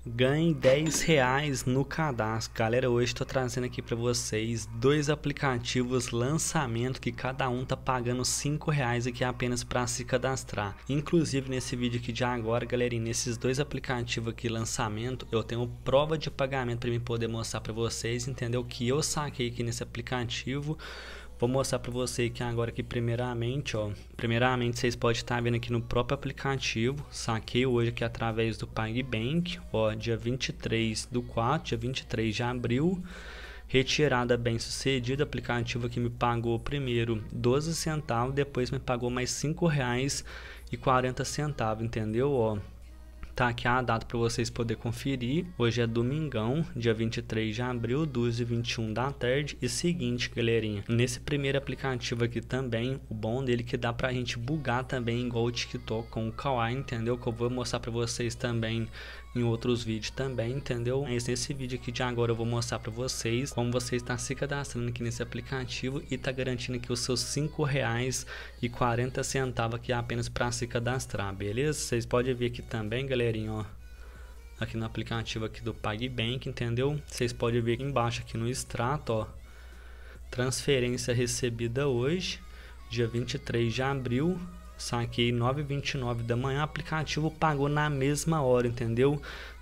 Ganhe R$ 10 no cadastro. Galera, hoje estou trazendo aqui para vocês dois aplicativos lançamento que cada um tá pagando R$ 5 aqui apenas para se cadastrar. Inclusive nesse vídeo aqui de agora, galerinha, nesses dois aplicativos aqui lançamento, eu tenho prova de pagamento para mim poder mostrar para vocês, entendeu? Que eu saquei aqui nesse aplicativo. Vou mostrar para você aqui agora que primeiramente vocês podem estar vendo aqui no próprio aplicativo. Saquei hoje aqui através do PagBank, dia 23/4, dia 23 de abril. Retirada bem sucedida, aplicativo que me pagou primeiro 12 centavos, depois me pagou mais R$ 5,40, entendeu? Tá aqui a data para vocês poderem conferir. Hoje é domingão, dia 23 de abril, 2h21 da tarde. E seguinte, galerinha, nesse primeiro aplicativo aqui também, o bom dele é que dá pra gente bugar também, igual o TikTok com o Kawaii, entendeu? Que eu vou mostrar pra vocês também em outros vídeos também, entendeu? Mas nesse vídeo aqui de agora eu vou mostrar pra vocês como você está se cadastrando aqui nesse aplicativo e tá garantindo aqui os seus R$ 5,40 aqui apenas para se cadastrar, beleza? Vocês podem ver aqui também, galerinha, aqui no aplicativo aqui do PagBank, entendeu? Vocês podem ver aqui embaixo aqui no extrato, transferência recebida hoje, dia 23 de abril. Saquei 9h29 da manhã, aplicativo pagou na mesma hora, entendeu? R$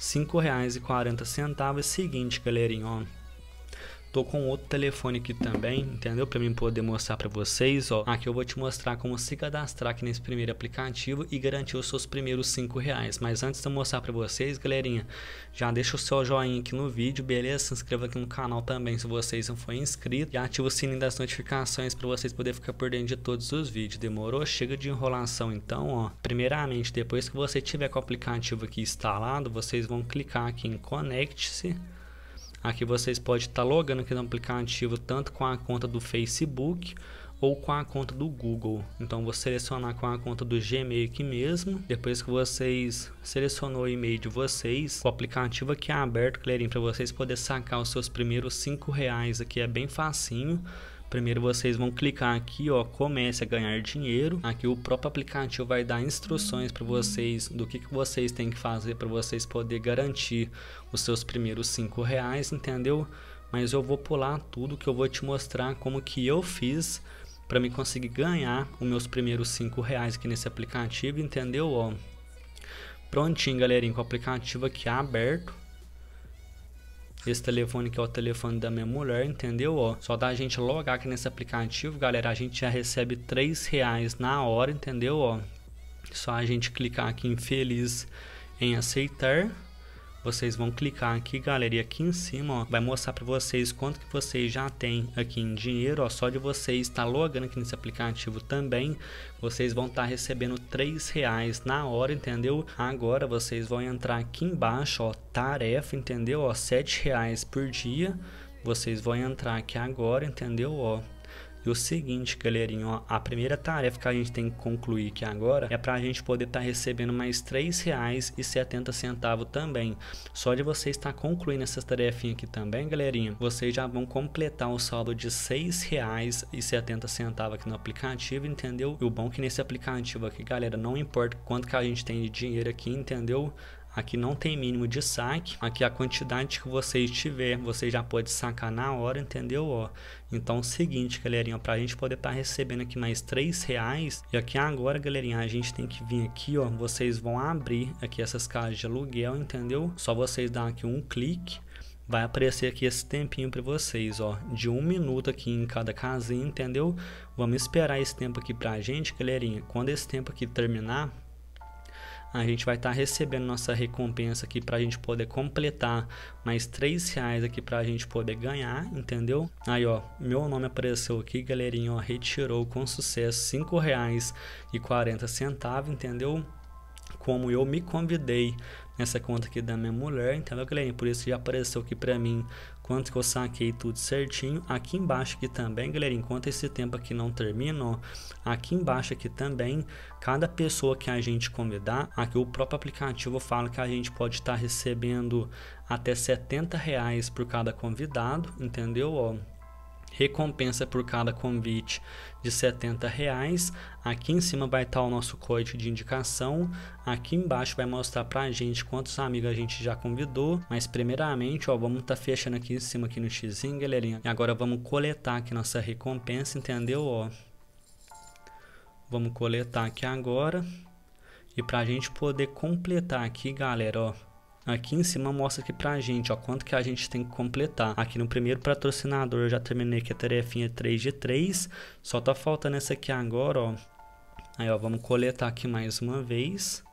5,40. É o seguinte, galerinha, tô com outro telefone aqui também, entendeu? Para mim poder mostrar para vocês, aqui eu vou te mostrar como se cadastrar aqui nesse primeiro aplicativo e garantir os seus primeiros R$ 5. Mas antes de eu mostrar para vocês, galerinha, já deixa o seu joinha aqui no vídeo, beleza? Se inscreva aqui no canal também se vocês não forem inscritos e ativa o sininho das notificações para vocês poderem ficar por dentro de todos os vídeos. Demorou? Chega de enrolação então, Primeiramente, depois que você tiver com o aplicativo aqui instalado, vocês vão clicar aqui em Conecte-se. Aqui vocês podem estar logando aqui no aplicativo tanto com a conta do Facebook ou com a conta do Google. Então vou selecionar com a conta do Gmail aqui mesmo. Depois que vocês selecionou o e-mail de vocês, o aplicativo aqui é aberto, galerinha, para vocês poderem sacar os seus primeiros R$ 5 aqui, é bem facinho. Primeiro vocês vão clicar aqui, comece a ganhar dinheiro. Aqui o próprio aplicativo vai dar instruções para vocês do que vocês têm que fazer para vocês poderem garantir os seus primeiros R$ 5, entendeu? Mas eu vou pular tudo que eu vou te mostrar como que eu fiz para me conseguir ganhar os meus primeiros R$ 5 aqui nesse aplicativo, entendeu? Prontinho, galerinha, com o aplicativo aqui aberto. Esse telefone que é o telefone da minha mulher, entendeu? Só da gente logar aqui nesse aplicativo, galera, a gente já recebe R$ 3 na hora, entendeu? Só a gente clicar aqui em feliz em aceitar. Vocês vão clicar aqui, galera, e aqui em cima, vai mostrar para vocês quanto que vocês já tem aqui em dinheiro, só de vocês estar logando aqui nesse aplicativo também, vocês vão estar recebendo R$ 3 na hora, entendeu? Agora vocês vão entrar aqui embaixo, tarefa, entendeu? R$ 7 por dia, vocês vão entrar aqui agora, entendeu? E o seguinte, galerinha, a primeira tarefa que a gente tem que concluir aqui agora é para a gente poder estar recebendo mais R$ 3,70 também. Só de você estar concluindo essas tarefinhas aqui também, galerinha, vocês já vão completar o saldo de R$ 6,70 aqui no aplicativo, entendeu? E o bom é que nesse aplicativo aqui, galera, não importa quanto que a gente tem de dinheiro aqui, entendeu? Aqui não tem mínimo de saque, aqui a quantidade que vocês tiver, você já pode sacar na hora, entendeu? Então é o seguinte, galerinha, pra gente poder estar recebendo aqui mais R$ 3, e aqui agora, galerinha, a gente tem que vir aqui, vocês vão abrir aqui essas casas de aluguel, entendeu? Só vocês dar aqui um clique, vai aparecer aqui esse tempinho para vocês, de 1 minuto aqui em cada casinha, entendeu? Vamos esperar esse tempo aqui pra gente, galerinha. Quando esse tempo aqui terminar, a gente vai estar recebendo nossa recompensa aqui para a gente poder completar mais R$ 3 aqui para a gente poder ganhar, entendeu? Aí, meu nome apareceu aqui, galerinha, retirou com sucesso R$ 5,40, entendeu? Como eu me convidei nessa conta aqui da minha mulher, entendeu, galerinha? Por isso já apareceu aqui pra mim quanto que eu saquei tudo certinho. Aqui embaixo aqui também, galera, enquanto esse tempo aqui não termina, aqui embaixo aqui também, cada pessoa que a gente convidar, aqui o próprio aplicativo fala que a gente pode estar recebendo até R$ 70 por cada convidado, entendeu? recompensa por cada convite de R$70. Aqui em cima vai estar o nosso código de indicação. Aqui embaixo vai mostrar pra gente quantos amigos a gente já convidou. Mas primeiramente, ó, vamos estar fechando aqui em cima aqui no xizinho, galerinha. E agora vamos coletar aqui nossa recompensa, entendeu? Ó, vamos coletar aqui agora. E pra gente poder completar aqui, galera, ó, aqui em cima mostra aqui pra gente, ó, quanto que a gente tem que completar. Aqui no primeiro patrocinador eu já terminei aqui a tarefinha 3 de 3. Só tá faltando essa aqui agora, ó. Aí, ó, vamos coletar aqui mais uma vez.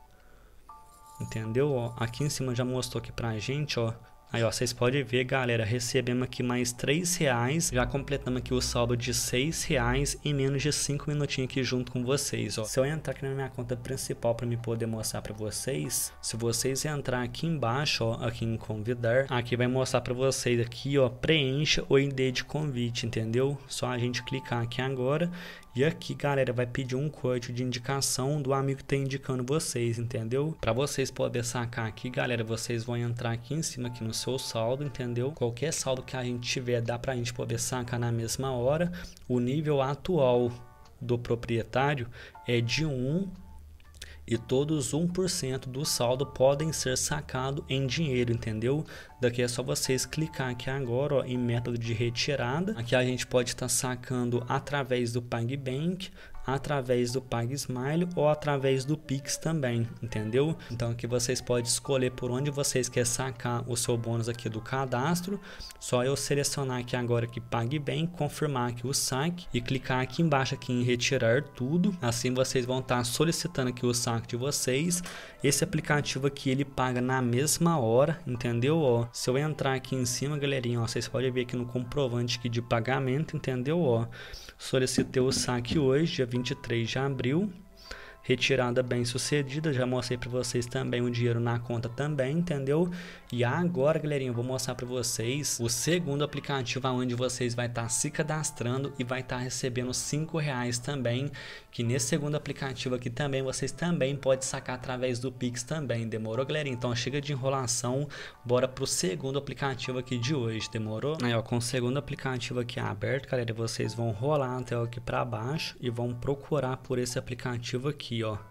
Entendeu? Ó, aqui em cima já mostrou aqui pra gente, ó. Aí, ó, vocês podem ver, galera, recebemos aqui mais R$3, já completamos aqui o saldo de R$6 em menos de 5 minutinhos aqui junto com vocês, ó. Se eu entrar aqui na minha conta principal para me poder mostrar para vocês, se vocês entrar aqui embaixo, ó, aqui em convidar, aqui vai mostrar para vocês aqui, ó, preencha o ID de convite, entendeu? Só a gente clicar aqui agora. E aqui, galera, vai pedir um código de indicação do amigo que está indicando vocês, entendeu? Para vocês poderem sacar aqui, galera, vocês vão entrar aqui em cima, aqui no seu saldo, entendeu? Qualquer saldo que a gente tiver, dá para a gente poder sacar na mesma hora. O nível atual do proprietário é de 1. E todos 1% do saldo podem ser sacados em dinheiro, entendeu? Daqui é só vocês clicar aqui agora, ó, em método de retirada. Aqui a gente pode estar sacando através do PagBank, através do PagSmile ou através do Pix também, entendeu? Então aqui vocês podem escolher por onde vocês querem sacar o seu bônus aqui do cadastro. Só eu selecionar aqui agora que PagBank, confirmar aqui o saque e clicar aqui embaixo aqui em retirar tudo. Assim vocês vão estar solicitando aqui o saque de vocês. Esse aplicativo aqui ele paga na mesma hora, entendeu? Ó, se eu entrar aqui em cima, galerinha, ó, vocês podem ver aqui no comprovante aqui de pagamento, entendeu? Ó, solicitei o saque hoje, dia 23 de abril. Retirada bem sucedida, já mostrei para vocês também o dinheiro na conta também, entendeu? E agora, galerinha, eu vou mostrar para vocês o segundo aplicativo onde vocês vai estar se cadastrando e vai estar recebendo R$5 também, que nesse segundo aplicativo aqui também vocês também podem sacar através do Pix também, demorou, galerinha? Então chega de enrolação, bora pro segundo aplicativo aqui de hoje, demorou? Aí, ó, com o segundo aplicativo aqui aberto, galera, vocês vão rolar até aqui para baixo e vão procurar por esse aplicativo aqui, ó.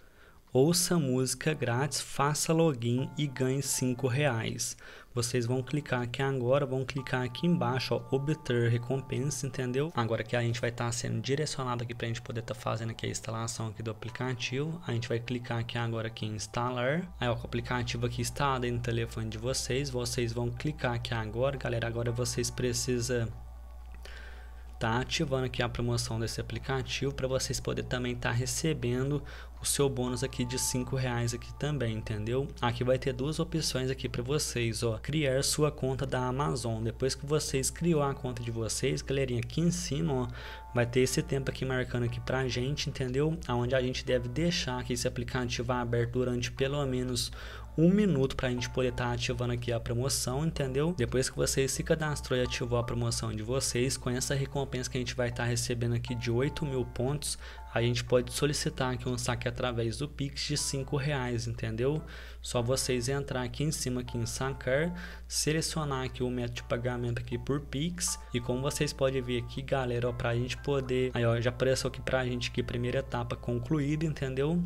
Ouça música grátis, faça login e ganhe R$5. Vocês vão clicar aqui agora, vão clicar aqui embaixo, ó, obter recompensa, entendeu? Agora que a gente vai estar sendo direcionado aqui para a gente poder estar fazendo aqui a instalação aqui do aplicativo. A gente vai clicar aqui agora aqui em instalar. Aí, ó, o aplicativo aqui está dentro do telefone de vocês. Vocês vão clicar aqui agora, galera. Agora vocês precisam tá ativando aqui a promoção desse aplicativo para vocês poderem também estar recebendo o seu bônus aqui de R$5 aqui também, entendeu? Aqui vai ter duas opções aqui para vocês, ó, criar sua conta da Amazon. Depois que vocês criou a conta de vocês, galerinha, aqui em cima, ó, vai ter esse tempo aqui marcando aqui pra gente, entendeu? Aonde a gente deve deixar aqui esse aplicativo aberto durante pelo menos 1 minuto para a gente poder estar ativando aqui a promoção, entendeu? Depois que vocês se cadastrou e ativou a promoção de vocês, com essa recompensa que a gente vai estar recebendo aqui de 8.000 pontos, a gente pode solicitar aqui um saque através do Pix de R$5, entendeu? Só vocês entrar aqui em cima aqui em sacar, selecionar aqui o método de pagamento aqui por Pix, e como vocês podem ver aqui, galera, ó, pra gente poder, aí, ó, já apareceu aqui pra gente que primeira etapa concluída, entendeu?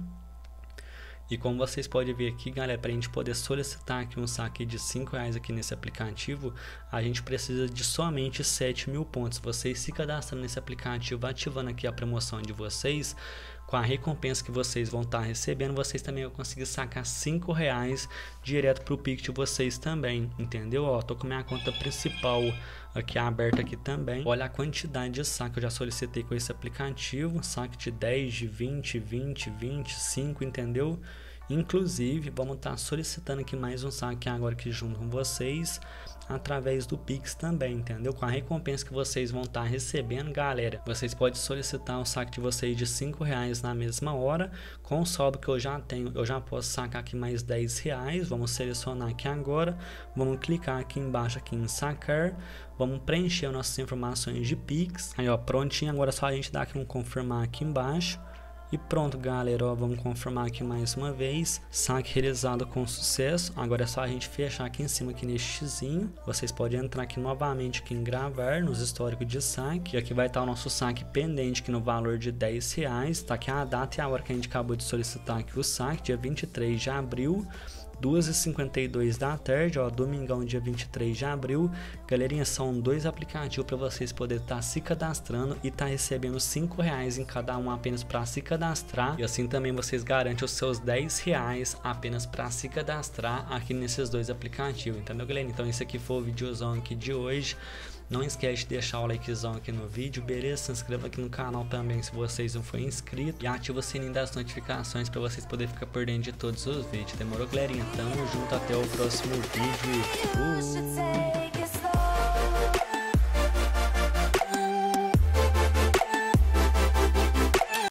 E como vocês podem ver aqui, galera, para a gente poder solicitar aqui um saque de R$5 aqui nesse aplicativo, a gente precisa de somente 7.000 pontos. Vocês se cadastrando nesse aplicativo, ativando aqui a promoção de vocês, com a recompensa que vocês vão estar recebendo, vocês também vão conseguir sacar R$5 direto para o Pix de vocês também, entendeu? Ó, tô com minha conta principal aqui aberta aqui também. Olha a quantidade de saque que eu já solicitei com esse aplicativo, saque de 10, de 20, 20, 25, entendeu? Inclusive, vamos estar solicitando aqui mais um saque agora aqui junto com vocês, através do Pix também, entendeu? Com a recompensa que vocês vão estar recebendo, galera, vocês podem solicitar o saque de vocês de R$5 na mesma hora. Com o saldo que eu já tenho, eu já posso sacar aqui mais R$10. Vamos selecionar aqui agora, vamos clicar aqui embaixo aqui em sacar, vamos preencher nossas informações de Pix. Aí, ó, prontinho. Agora é só a gente dar aqui um confirmar aqui embaixo E pronto, galera, ó, vamos confirmar aqui mais uma vez. Saque realizado com sucesso. Agora é só a gente fechar aqui em cima, aqui neste xizinho. Vocês podem entrar aqui novamente aqui em gravar, nos históricos de saque. E aqui vai estar o nosso saque pendente aqui no valor de R$10. Tá aqui a data e a hora que a gente acabou de solicitar aqui o saque, dia 23 de abril. 2h52 da tarde, ó, domingão, dia 23 de abril. Galerinha, são 2 aplicativos para vocês poderem estar se cadastrando e estar recebendo R$5 em cada um apenas para se cadastrar. E assim também vocês garantem os seus R$10 apenas para se cadastrar aqui nesses 2 aplicativos, entendeu, galera? Então esse aqui foi o videozão aqui de hoje. Não esquece de deixar o likezão aqui no vídeo, beleza? Se inscreva aqui no canal também se vocês não forem inscritos. E ativa o sininho das notificações para vocês poderem ficar por dentro de todos os vídeos. Demorou, galerinha? Tamo junto, até o próximo vídeo. Fui!